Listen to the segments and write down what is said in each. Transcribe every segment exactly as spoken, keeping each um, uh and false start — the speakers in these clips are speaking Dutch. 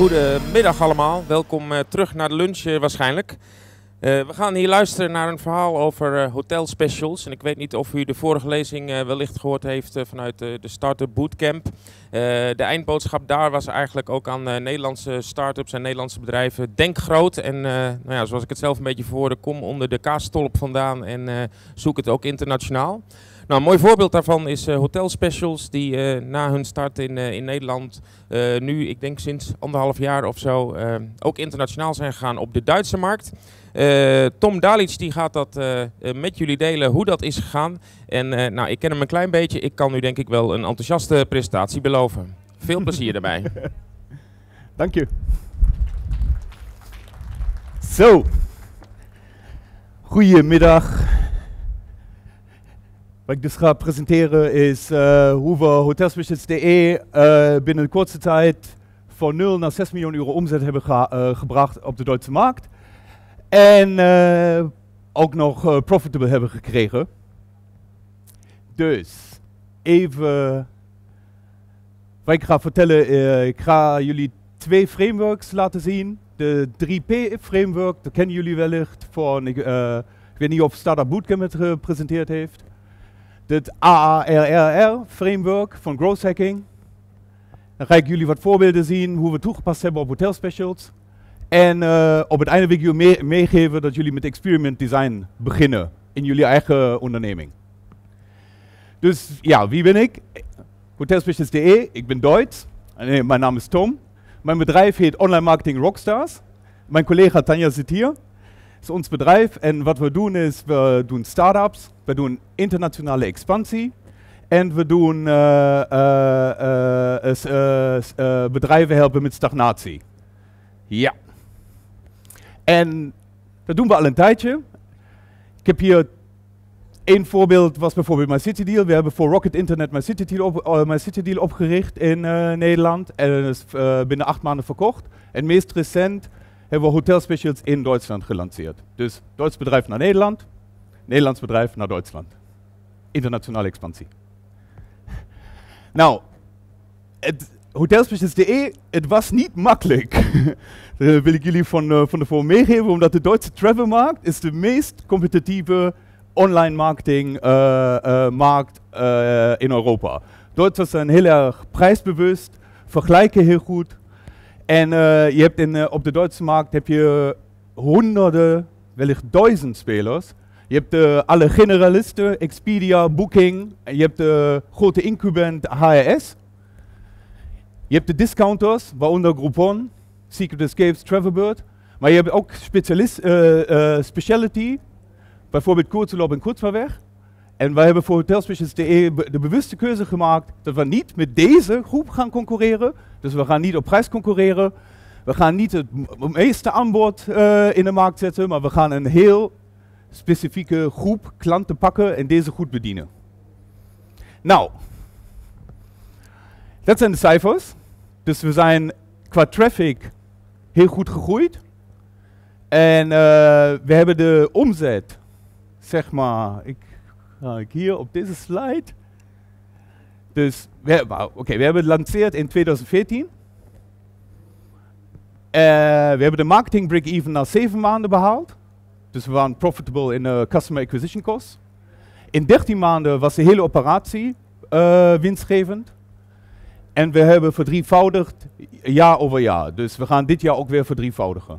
Goedemiddag allemaal, welkom uh, terug naar de lunch uh, waarschijnlijk. Uh, we gaan hier luisteren naar een verhaal over uh, hotel specials. En ik weet niet of u de vorige lezing uh, wellicht gehoord heeft uh, vanuit uh, de Startup Bootcamp. Uh, de eindboodschap daar was eigenlijk ook aan uh, Nederlandse start-ups en Nederlandse bedrijven. Denk groot en uh, nou ja, zoals ik het zelf een beetje verwoordde, kom onder de kaasstolp vandaan en uh, zoek het ook internationaal. Nou, een mooi voorbeeld daarvan is uh, Hotel Specials, die uh, na hun start in, uh, in Nederland uh, nu, ik denk sinds anderhalf jaar of zo, uh, ook internationaal zijn gegaan op de Duitse markt. Uh, Tom Dalic die gaat dat uh, uh, met jullie delen hoe dat is gegaan. En uh, nou, ik ken hem een klein beetje, ik kan nu denk ik wel een enthousiaste presentatie beloven. Veel plezier daarbij. Dank je. Zo, goedemiddag. Wat ik dus ga presenteren is uh, hoe we Hotelspecialist punt de uh, binnen een korte tijd van nul naar zes miljoen euro omzet hebben ge uh, gebracht op de Duitse markt. En uh, ook nog uh, profitable hebben gekregen. Dus, even wat ik ga vertellen. Uh, ik ga jullie twee frameworks laten zien. De drie P framework, dat kennen jullie wellicht van, uh, ik weet niet of Startup Bootcamp het gepresenteerd heeft. Het A A R R R framework van growth hacking. Dan ga ik jullie wat voorbeelden zien hoe we toegepast hebben op hotel specials. En uh, op het einde wil ik jullie mee meegeven dat jullie met experiment design beginnen in jullie eigen onderneming. Dus ja, wie ben ik? Hotelspecialist punt de, ik ben Duits. Nee, mijn naam is Tom. Mijn bedrijf heet Online Marketing Rockstars. Mijn collega Tanja zit hier. Dat is ons bedrijf en wat we doen is, we doen start-ups, we doen internationale expansie en we doen uh, uh, uh, uh, uh, bedrijven helpen met stagnatie. Ja. En dat doen we al een tijdje. Ik heb hier één voorbeeld, was bijvoorbeeld MyCityDeal. We hebben voor Rocket Internet MyCityDeal, op, uh, MyCityDeal opgericht in uh, Nederland en dat is uh, binnen acht maanden verkocht. En meest recent hebben we Hotel Specials in Duitsland gelanceerd. Dus Duits bedrijf naar Nederland, Nederlands bedrijf naar Duitsland. Internationale expansie. Nou, Hotelspecialist punt de, het was niet makkelijk. Dat wil ik jullie van, uh, van tevoren meegeven, omdat de Duitse travelmarkt is de meest competitieve online marketing uh, uh, markt uh, in Europa. Duitsers zijn heel erg prijsbewust, vergelijken heel goed. En uh, je hebt in, uh, op de Duitse markt heb je honderden, wellicht duizend spelers. Je hebt uh, alle generalisten, Expedia, Booking. En je hebt de grote incumbent H R S. Je hebt de discounters, waaronder Groupon, Secret Escapes, Travelbird. Maar je hebt ook specialist, uh, uh, speciality, bijvoorbeeld Kurzurlaub en Kurzfahrtweg. En wij hebben voor Hotelspecialist punt de de bewuste keuze gemaakt dat we niet met deze groep gaan concurreren. Dus we gaan niet op prijs concurreren. We gaan niet het meeste aanbod uh, in de markt zetten, maar we gaan een heel specifieke groep klanten pakken en deze goed bedienen. Nou, dat zijn de cijfers. Dus we zijn qua traffic heel goed gegroeid. En uh, we hebben de omzet, zeg maar, ik ga ik hier op deze slide. Dus, we, oké, okay, we hebben het gelanceerd in twintig veertien. Uh, we hebben de marketing break-even na zeven maanden behaald. Dus we waren profitable in uh, customer acquisition costs. In dertien maanden was de hele operatie uh, winstgevend. En we hebben verdrievoudigd jaar over jaar. Dus we gaan dit jaar ook weer verdrievoudigen.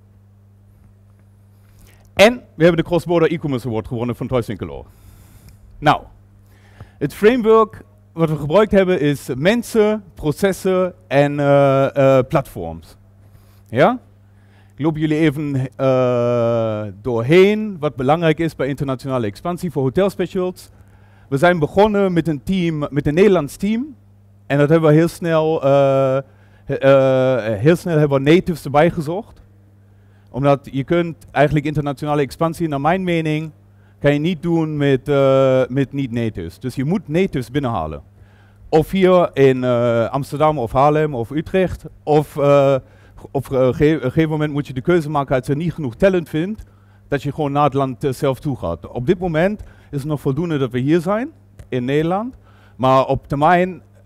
En we hebben de Cross-Border E-Commerce Award gewonnen van Thuiswinkel. Nou, het framework wat we gebruikt hebben is mensen, processen en uh, uh, platforms. Ja? Ik loop jullie even uh, doorheen wat belangrijk is bij internationale expansie voor Hotel Specials. We zijn begonnen met een team, met een Nederlands team. En dat hebben we heel snel, uh, uh, heel snel hebben we natives erbij gezocht. Omdat je kunt eigenlijk internationale expansie, naar mijn mening, kan je niet doen met, uh, met niet-natives. Dus je moet natives binnenhalen. Of hier in uh, Amsterdam of Haarlem of Utrecht. Of uh, op een ge gegeven moment moet je de keuze maken als je niet genoeg talent vindt, dat je gewoon naar het land uh, zelf toe gaat. Op dit moment is het nog voldoende dat we hier zijn, in Nederland. Maar op termijn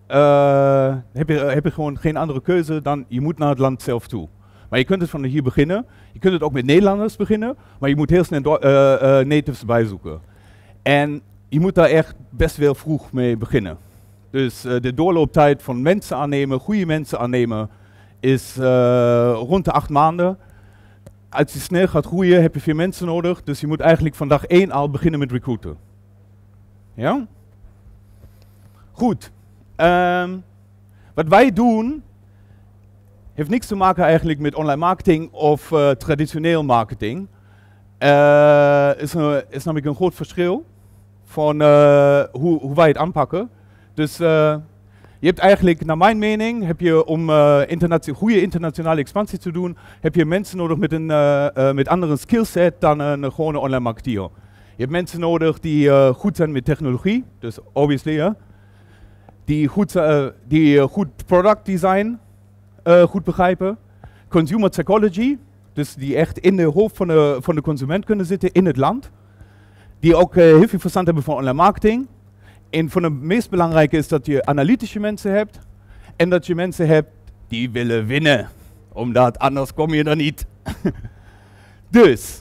uh, heb, je, heb je gewoon geen andere keuze dan je moet naar het land zelf toe. Maar je kunt het van hier beginnen. Je kunt het ook met Nederlanders beginnen, maar je moet heel snel uh, uh, natives bijzoeken. En je moet daar echt best wel vroeg mee beginnen. Dus uh, de doorlooptijd van mensen aannemen, goede mensen aannemen, is uh, rond de acht maanden. Als je snel gaat groeien, heb je veel mensen nodig. Dus je moet eigenlijk van dag één al beginnen met recruiten. Ja? Goed. Um, wat wij doen, heeft niks te maken eigenlijk met online marketing of uh, traditioneel marketing. Uh, is, een, is namelijk een groot verschil van uh, hoe, hoe wij het aanpakken. Dus uh, je hebt eigenlijk, naar mijn mening, heb je om uh, internation goede internationale expansie te doen, heb je mensen nodig met een uh, uh, met andere skillset dan een uh, gewone online marketeer. Je hebt mensen nodig die uh, goed zijn met technologie, dus obviously, ja. Die goed, uh, die uh, goed product design uh, goed begrijpen. Consumer psychology, dus die echt in de hoofd van de, van de consument kunnen zitten in het land. Die ook uh, heel veel verstand hebben van online marketing. En van de meest belangrijke is dat je analytische mensen hebt. En dat je mensen hebt die willen winnen. Omdat anders kom je er niet. Dus,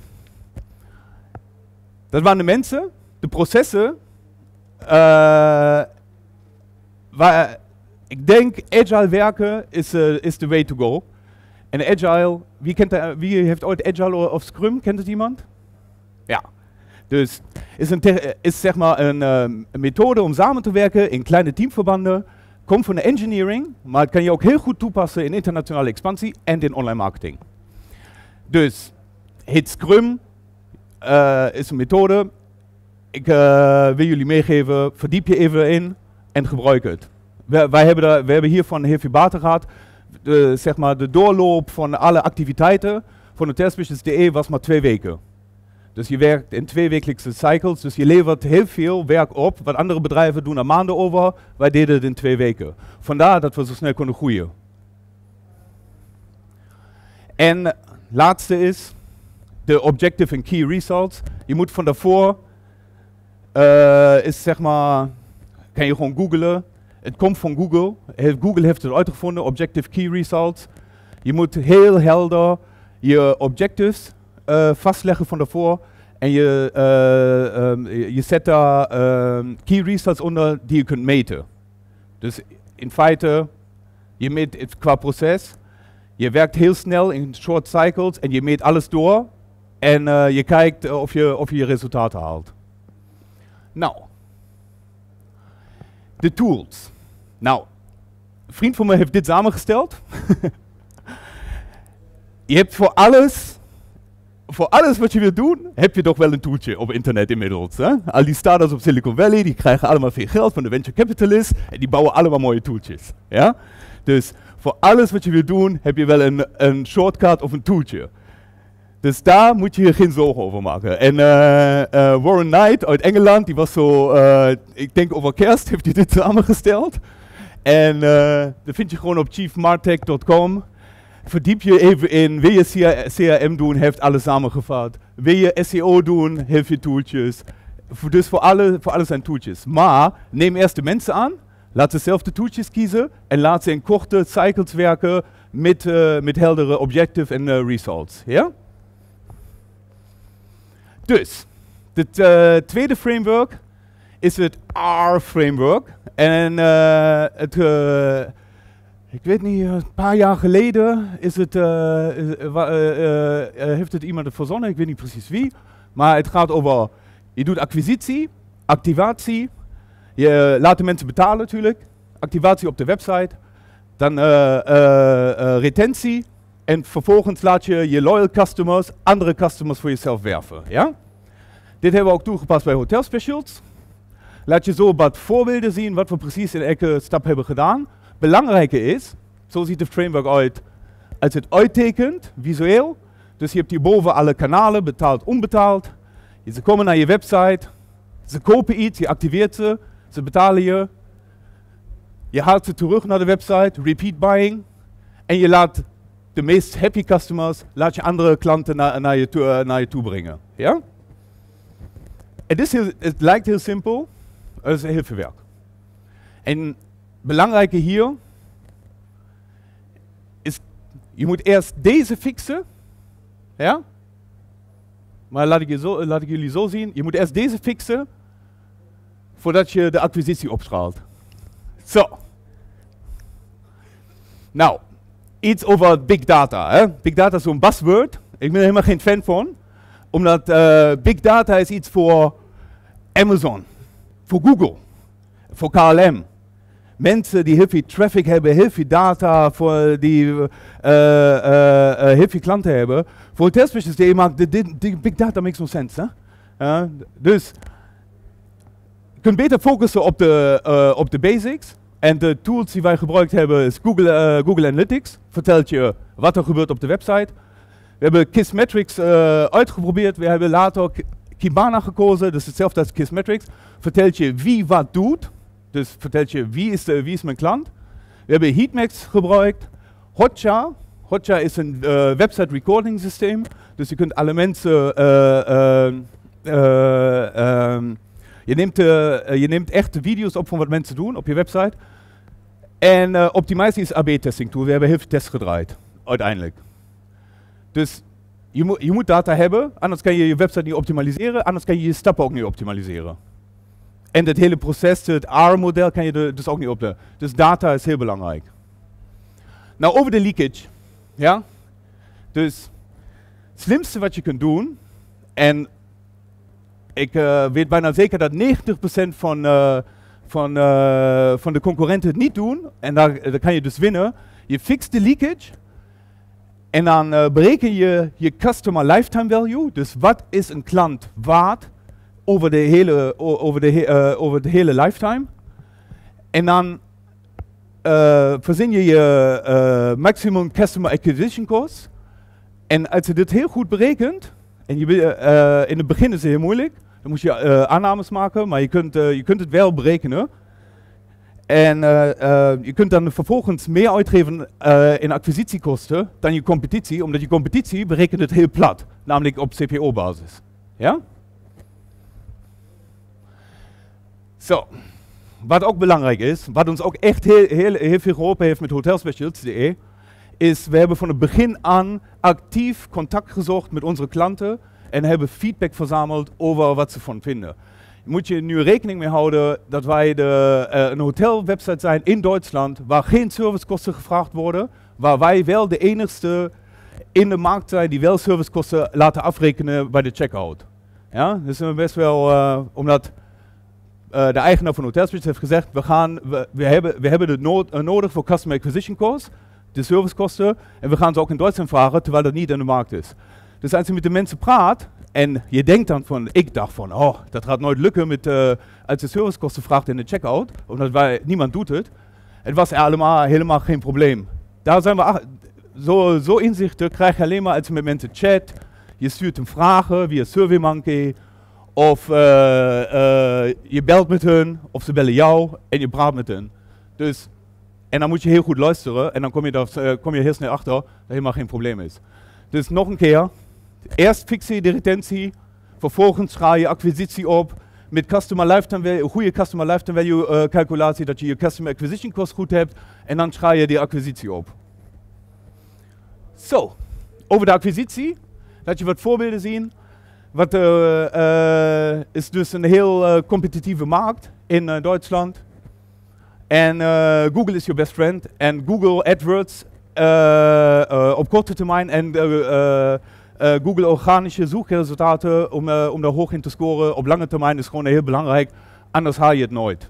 dat waren de mensen, de processen. Uh, waar, ik denk agile werken is uh, is the way to go. En agile, wie, kent de, wie heeft ooit agile of Scrum? Kent het iemand? Ja. Dus is, een is zeg maar een, uh, een methode om samen te werken in kleine teamverbanden. Komt van de engineering, maar het kan je ook heel goed toepassen in internationale expansie en in online marketing. Dus heet Scrum, uh, is een methode. Ik uh, wil jullie meegeven, verdiep je even in en gebruik het. Wij, wij, hebben, daar, wij hebben hiervan heel veel baten gehad. De, zeg maar, de doorloop van alle activiteiten van hotelspecialist punt d e was maar twee weken. Dus je werkt in tweewekelijkse cycles, dus je levert heel veel werk op. Wat andere bedrijven doen er maanden over, wij deden het in twee weken. Vandaar dat we zo snel konden groeien. En laatste is de objective en key results. Je moet van daarvoor, uh, is zeg maar, kan je gewoon googlen. Het komt van Google. Google heeft het uitgevonden, objective key results. Je moet heel helder je objectives uh, vastleggen van daarvoor. En je, uh, um, je zet daar uh, key results onder die je kunt meten. Dus in feite, je meet het qua proces. Je werkt heel snel in short cycles en je meet alles door. En uh, je kijkt uh, of, je, of je je resultaten haalt. Nou, de tools. Nou, een vriend van me heeft dit samengesteld. Je hebt voor alles, voor alles wat je wilt doen, heb je toch wel een tooltje op internet inmiddels. Hè? Al die startups op Silicon Valley, die krijgen allemaal veel geld van de venture capitalists en die bouwen allemaal mooie tooltjes. Ja? Dus voor alles wat je wilt doen, heb je wel een, een shortcut of een tooltje. Dus daar moet je je geen zorgen over maken. En uh, uh, Warren Knight uit Engeland, die was zo, uh, ik denk over kerst, heeft hij dit samengesteld. En uh, dat vind je gewoon op chief martech punt com. Verdiep je even in, wil je C R M doen, heeft alles samengevat. Wil je S E O doen, heeft je tooltjes. Dus voor, alle, voor alles zijn tooltjes. Maar neem eerst de mensen aan, laat ze zelf de tooltjes kiezen en laat ze in korte cycles werken met, uh, met heldere objective en uh, results. Ja? Dus, het uh, tweede framework is het R-framework. En uh, het, uh, ik weet niet, een paar jaar geleden is het, uh, is, uh, uh, uh, heeft het iemand verzonnen, ik weet niet precies wie. Maar het gaat over, je doet acquisitie, activatie, je laat de mensen betalen natuurlijk, activatie op de website, dan uh, uh, uh, retentie. En vervolgens laat je je loyal customers, andere customers voor jezelf werven. Ja? Dit hebben we ook toegepast bij Hotel Specials. Laat je zo wat voorbeelden zien wat we precies in elke stap hebben gedaan. Belangrijke is, zo ziet het framework uit als het uittekent, visueel. Dus je hebt hierboven alle kanalen, betaald, onbetaald. Ze komen naar je website, ze kopen iets, je activeert ze, ze betalen je. Je haalt ze terug naar de website, repeat buying. En je laat de meest happy customers, laat je andere klanten na, naar, je toe, uh, naar je toe brengen. Ja? Het, is heel, het lijkt heel simpel, het is heel veel werk. En belangrijke hier is, je moet eerst deze fixen. Ja? Maar laat ik, je zo, laat ik jullie zo zien. Je moet eerst deze fixen voordat je de acquisitie opschaalt. Zo. Nou, iets over big data. Hè? Big data is zo'n buzzword. Ik ben er helemaal geen fan van. Omdat uh, big data is iets voor Amazon, voor Google, voor K L M. Mensen die heel veel traffic hebben, heel veel data, voor die uh, uh, uh, heel veel klanten hebben. Voor hotelspecialisten maakt de, de, de big data makes no sense. Hè? Uh, dus je kunt beter focussen op de, uh, op de basics. En de tools die wij gebruikt hebben is Google, uh, Google Analytics. Vertelt je wat er gebeurt op de website. We hebben Kissmetrics uh, uitgeprobeerd. We hebben later Kibana gekozen. Dus hetzelfde als Kissmetrics. Vertelt je wie wat doet. Dus vertelt je wie is, de, wie is mijn klant. We hebben Heatmax gebruikt. Hotjar. Hotjar is een uh, website recording systeem. Dus je kunt alle mensen... Uh, uh, uh, um, je, neemt, uh, je neemt echt de video's op van wat mensen doen op je website. En uh, Optimize is A B testing tool. We hebben heel veel tests gedraaid. Uiteindelijk. Dus je, mo je moet data hebben. Anders kan je je website niet optimaliseren. Anders kan je je stappen ook niet optimaliseren. En het hele proces, het A R model, kan je de, dus ook niet op de. Dus data is heel belangrijk. Nou, over de leakage. Ja? Dus het slimste wat je kunt doen, en ik uh, weet bijna zeker dat negentig procent van, uh, van, uh, van de concurrenten het niet doen, en daar, daar kan je dus winnen. Je fixt de leakage, en dan uh, bereken je je customer lifetime value. Dus wat is een klant waard over de hele, over de, uh, over de hele lifetime. En dan uh, verzin je je uh, maximum customer acquisition cost. En als je dit heel goed berekent, en je, uh, in het begin is het heel moeilijk, dan moet je uh, aannames maken, maar je kunt, uh, je kunt het wel berekenen. En uh, uh, je kunt dan vervolgens meer uitgeven uh, in acquisitiekosten dan je competitie, omdat je competitie berekent het heel plat, namelijk op C P O-basis. Ja? Zo, wat ook belangrijk is, wat ons ook echt heel, heel, heel veel geholpen heeft met hotelspecialist punt d e, is we hebben van het begin aan actief contact gezocht met onze klanten en hebben feedback verzameld over wat ze van vinden. Je moet je nu rekening mee houden dat wij de, uh, een hotelwebsite zijn in Duitsland waar geen servicekosten gevraagd worden, waar wij wel de enigste in de markt zijn die wel servicekosten laten afrekenen bij de checkout. Ja, dus we best wel, uh, omdat uh, de eigenaar van Hotelspecialist heeft gezegd, we, gaan, we, we, hebben, we hebben het nood, uh, nodig voor customer acquisition costs, de servicekosten, en we gaan ze ook in Duitsland vragen, terwijl dat niet in de markt is. Dus als je met de mensen praat, en je denkt dan van, ik dacht van, oh, dat gaat nooit lukken met, uh, als je servicekosten vraagt in de checkout, omdat wij, niemand doet het. Het was allemaal helemaal geen probleem. Daar zijn we, ach, zo, zo inzichten krijg je alleen maar als je met mensen chat, je stuurt hem vragen via SurveyMonkey, of uh, uh, je belt met hun, of ze bellen jou, en je praat met hun. Dus, en dan moet je heel goed luisteren, en dan kom je, daar, uh, kom je heel snel achter dat helemaal geen probleem is. Dus nog een keer. Eerst fix je de retentie, vervolgens schaal je acquisitie op met customer lifetime value, een goede customer lifetime value uh, calculatie, dat je je customer acquisition cost goed hebt, en dan schaal je die acquisitie op. Zo, over de acquisitie, laat je wat voorbeelden zien. Wat uh, uh, is dus een heel uh, competitieve markt in uh, Duitsland. En uh, Google is your best friend, en Google AdWords uh, uh, op korte termijn en uh, uh, Uh, Google organische zoekresultaten, om, uh, om daar hoog in te scoren op lange termijn is gewoon heel belangrijk, anders haal je het nooit.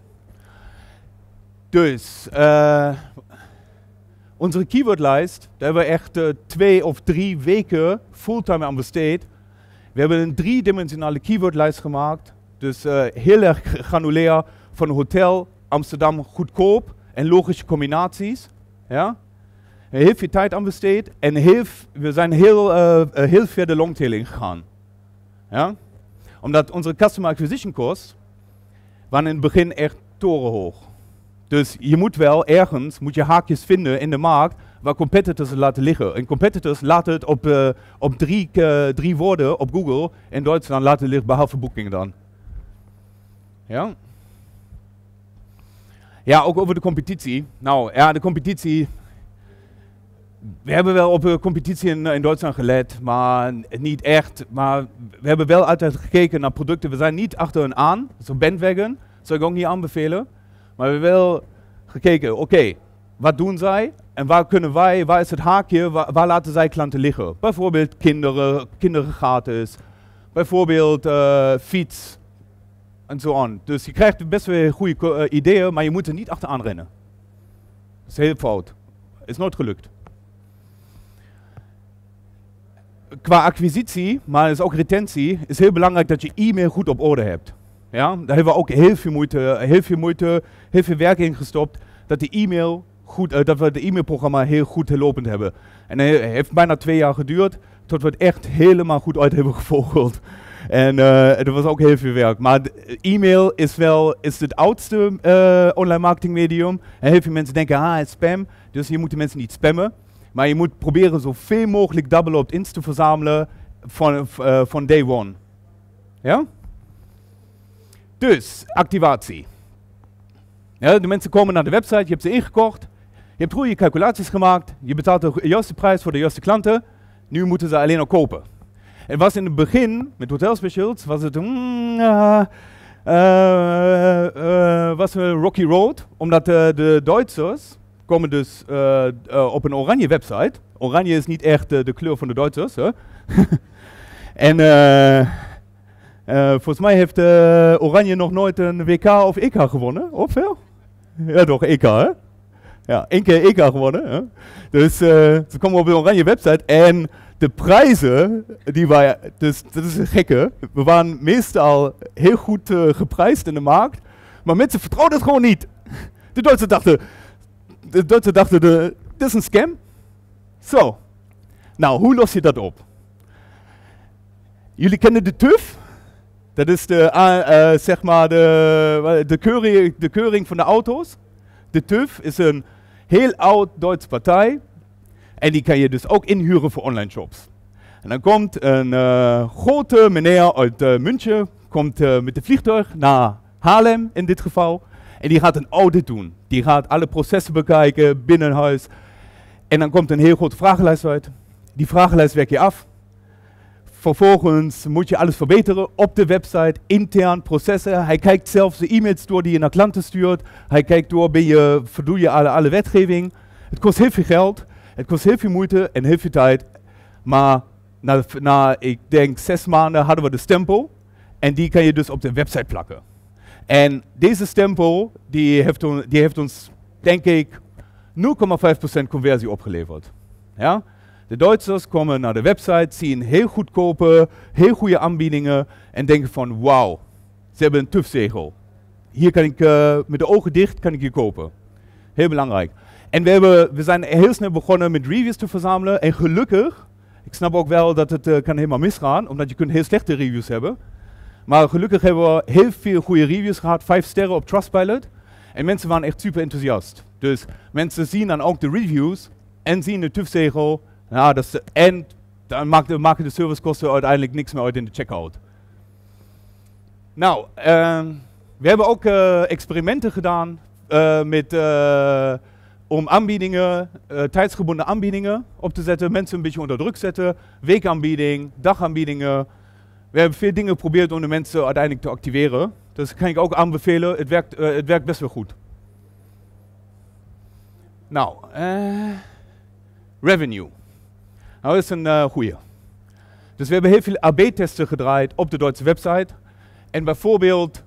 Dus, uh, onze keywordlijst, daar hebben we echt uh, twee of drie weken fulltime aan besteed. We hebben een driedimensionale keywordlijst gemaakt, dus uh, heel erg granulair, van hotel, Amsterdam goedkoop en logische combinaties. Ja? Heel veel tijd aan besteed en heel, we zijn heel, uh, heel ver de longtail ingegaan. Ja? Omdat onze customer acquisition costs waren in het begin echt torenhoog. Dus je moet wel ergens, moet je haakjes vinden in de markt waar competitors het laten liggen. En competitors laten het op, uh, op drie, uh, drie woorden op Google in Duitsland laten liggen, behalve Booking dan. Ja? Ja, ook over de competitie. Nou ja, de competitie. We hebben wel op de competitie in, in Duitsland gelet, maar niet echt. Maar we hebben wel altijd gekeken naar producten. We zijn niet achter hen aan, zo'n Bandwagon, dat zou ik ook niet aanbevelen. Maar we hebben wel gekeken, oké, okay, wat doen zij? En waar kunnen wij, waar is het haakje, waar, waar laten zij klanten liggen? Bijvoorbeeld kinderen, kinderen gratis, bijvoorbeeld uh, fiets en zo aan. Dus je krijgt best wel goede uh, ideeën, maar je moet er niet achteraan rennen. Dat is heel fout. Is nooit gelukt. Qua acquisitie, maar is ook retentie, is heel belangrijk dat je e-mail goed op orde hebt. Ja? Daar hebben we ook heel veel moeite, heel veel moeite, heel veel werk in gestopt, dat de e-mail goed, uh, dat we het e-mailprogramma heel goed lopend hebben. En het heeft bijna twee jaar geduurd, tot we het echt helemaal goed uit hebben gevogeld. En uh, er was ook heel veel werk. Maar e-mail is wel is het oudste uh, online marketing medium. En heel veel mensen denken, ah, het is spam. Dus je moet de mensen niet spammen. Maar je moet proberen zoveel mogelijk double opt-ins te verzamelen van, uh, van day one. Ja? Dus, activatie. Ja, de mensen komen naar de website, je hebt ze ingekocht. Je hebt goede calculaties gemaakt. Je betaalt de juiste prijs voor de juiste klanten. Nu moeten ze alleen nog kopen. Het was in het begin, met Hotel Specials, was het mm, uh, uh, uh, was een rocky road. Omdat uh, de Duitsers komen dus uh, uh, op een oranje website. Oranje is niet echt uh, de kleur van de Duitsers. Hè? En uh, uh, volgens mij heeft uh, Oranje nog nooit een W K of E K gewonnen. Of veel? Ja toch, E K hè? Ja, één keer E K gewonnen. Hè? Dus uh, ze komen op een oranje website en de prijzen, die wij, dus dat is een gekke. We waren meestal heel goed uh, geprijsd in de markt, maar mensen vertrouwden het gewoon niet. De Duitsers dachten, de Duitsers dachten, de, dit is een scam. Zo, nou, hoe los je dat op? Jullie kennen de TÜV? Dat is de, uh, uh, zeg maar de, de, keuring, de keuring van de auto's. De TÜV is een heel oud Duitse partij. En die kan je dus ook inhuren voor online shops. En dan komt een uh, grote meneer uit uh, München, komt uh, met de vliegtuig naar Haarlem in dit geval. En die gaat een audit doen. Die gaat alle processen bekijken binnen huis. En dan komt een heel grote vragenlijst uit. Die vragenlijst werk je af. Vervolgens moet je alles verbeteren op de website, intern processen. Hij kijkt zelfs de e-mails door die je naar klanten stuurt. Hij kijkt door, ben je, voldoe je alle, alle wetgeving. Het kost heel veel geld. Het kost heel veel moeite en heel veel tijd, maar na, na, ik denk, zes maanden hadden we de stempel en die kan je dus op de website plakken. En deze stempel, die heeft, on, die heeft ons, denk ik, nul komma vijf procent conversie opgeleverd. Ja? De Duitsers komen naar de website, zien heel goedkope, heel goede aanbiedingen en denken van, wauw, ze hebben een TÜV-zegel. Hier kan ik, uh, met de ogen dicht, kan ik hier kopen. Heel belangrijk. En we, hebben, we zijn heel snel begonnen met reviews te verzamelen. En gelukkig, ik snap ook wel dat het uh, kan helemaal misgaan, omdat je kunt heel slechte reviews hebben. Maar gelukkig hebben we heel veel goede reviews gehad, vijf sterren op Trustpilot. En mensen waren echt super enthousiast. Dus mensen zien dan ook de reviews en zien de TÜV-zegel. Nou, dat is, en dan maken, maken de servicekosten uiteindelijk niks meer uit in de checkout. Nou, uh, we hebben ook uh, experimenten gedaan uh, met... Uh, om aanbiedingen, uh, tijdsgebonden aanbiedingen op te zetten, mensen een beetje onder druk zetten, weekaanbieding, dagaanbiedingen. We hebben veel dingen geprobeerd om de mensen uiteindelijk te activeren. Dus dat kan ik ook aanbevelen, het werkt, uh, het werkt best wel goed. Nou, uh, revenue. Nou, dat is een uh, goeie. Dus we hebben heel veel A B testen gedraaid op de Duitse website. En bijvoorbeeld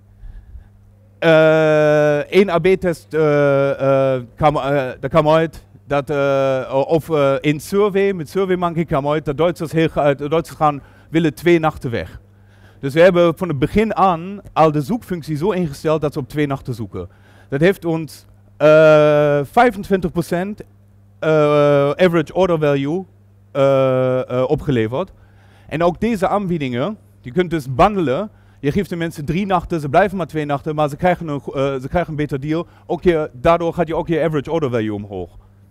Uh, één A B test uh, uh, kwam, uh, daar kwam uit dat, uh, of uh, in survey, met SurveyMonkey kwam uit dat Duitsers, heel, uh, de Duitsers gaan willen twee nachten weg. Dus we hebben van het begin aan al de zoekfunctie zo ingesteld dat ze op twee nachten zoeken. Dat heeft ons uh, vijfentwintig procent uh, average order value uh, uh, opgeleverd. En ook deze aanbiedingen, je kunt dus bundelen. Je geeft de mensen drie nachten, ze blijven maar twee nachten, maar ze krijgen een, uh, ze krijgen een beter deal. Ook je, daardoor gaat je ook je average order value omhoog.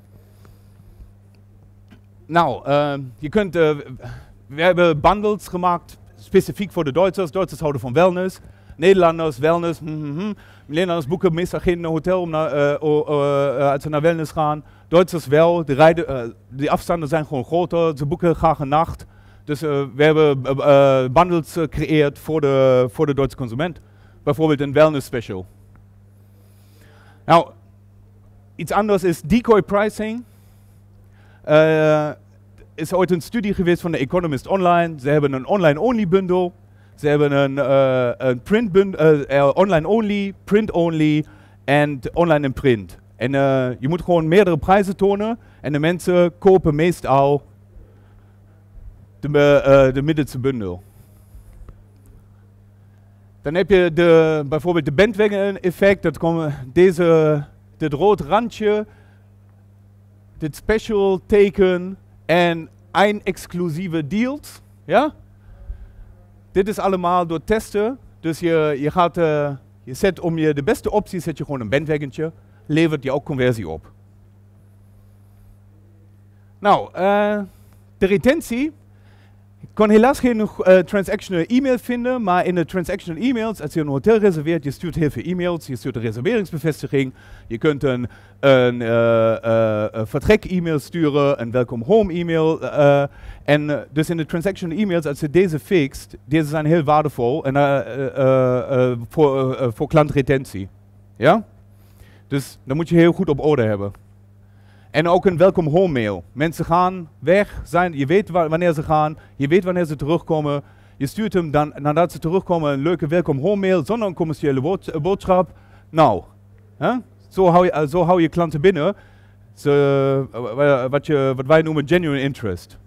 Nou, uh, je kunt, uh, we hebben bundles gemaakt, specifiek voor de Duitsers. Duitsers houden van wellness. Nederlanders, wellness, hm, hm, hm. Nederlanders boeken meestal geen hotel om naar, uh, uh, uh, als ze naar wellness gaan. Duitsers wel, de, rijden, uh, de afstanden zijn gewoon groter, ze boeken graag een nacht. Dus uh, we hebben uh, uh, bundles gecreëerd voor de, voor de Duitse consument. Bijvoorbeeld een wellness special. Nou, iets anders is decoy pricing. Uh, is ooit een studie geweest van de Economist Online. Ze hebben een online-only bundle. Ze hebben een, uh, een print bundle, uh, uh, online-only, print-only en online en print. En uh, je moet gewoon meerdere prijzen tonen en de mensen kopen meestal de, uh, de middelste bundel. Dan heb je de, bijvoorbeeld de bandwagon effect, dat komen deze, dit rood randje, dit special teken en een exclusieve deals. Ja? Dit is allemaal door testen, dus je, je, gaat, uh, je zet om je de beste optie, zet je gewoon een bandwagentje, levert je ook conversie op. Nou, uh, de retentie. Ik kon helaas geen uh, transactional e-mail vinden, maar in de transactional e-mails, als je een hotel reserveert, je stuurt heel veel e-mails, je stuurt een reserveringsbevestiging, je kunt een, een uh, uh, vertrek-e-mail sturen, een welcome home e-mail. Uh, en uh, dus in de transactional e-mails, als je deze fixt, deze zijn heel waardevol en, uh, uh, uh, voor, uh, voor klantretentie. Ja? Dus dat moet je heel goed op orde hebben. En ook een welcome home mail. Mensen gaan weg, zijn, je weet wa wanneer ze gaan, je weet wanneer ze terugkomen. Je stuurt hem dan, nadat ze terugkomen, een leuke welcome home mail zonder een commerciële bood boodschap. Nou, hè? Zo, hou je, uh, zo hou je klanten binnen. So, uh, wat, je, wat wij noemen genuine interest.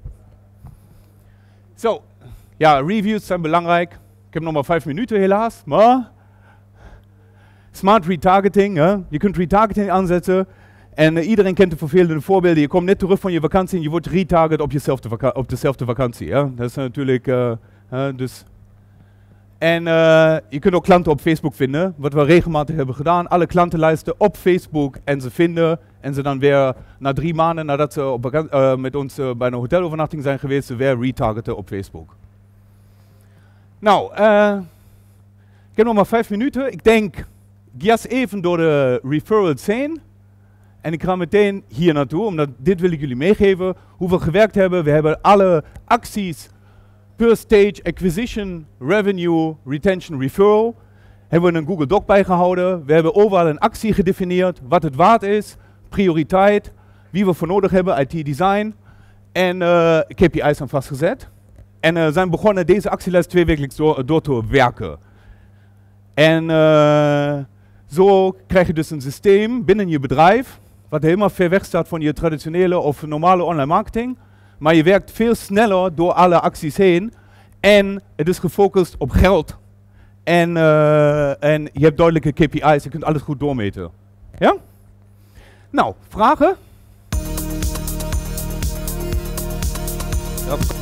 Zo, so, ja, reviews zijn belangrijk. Ik heb nog maar vijf minuten helaas, maar smart retargeting, hè? Je kunt retargeting aanzetten. En uh, iedereen kent de vervelende voorbeelden. Je komt net terug van je vakantie en je wordt retarget op, vaka op dezelfde vakantie. Ja? Dat is uh, natuurlijk... Uh, uh, dus. En uh, je kunt ook klanten op Facebook vinden, wat we regelmatig hebben gedaan. Alle klantenlijsten op Facebook en ze vinden. En ze dan weer na drie maanden nadat ze op uh, met ons uh, bij een hotelovernachting zijn geweest, ze weer retargeten op Facebook. Nou, uh, ik heb nog maar vijf minuten. Ik denk, ik jas even door de referrals heen. En ik ga meteen hier naartoe, omdat dit wil ik jullie meegeven. Hoe we gewerkt hebben. We hebben alle acties per stage, acquisition, revenue, retention, referral. Hebben we een Google Doc bijgehouden. We hebben overal een actie gedefinieerd. Wat het waard is, prioriteit, wie we voor nodig hebben, I T design. En uh, K P I's zijn vastgezet. En uh, zijn begonnen deze actielijst tweewekelijks door, door te werken. En uh, zo krijg je dus een systeem binnen je bedrijf, wat helemaal ver weg staat van je traditionele of normale online marketing. Maar je werkt veel sneller door alle acties heen. En het is gefocust op geld. En, uh, en je hebt duidelijke K P I's, je kunt alles goed doormeten. Ja? Nou, vragen? Ja.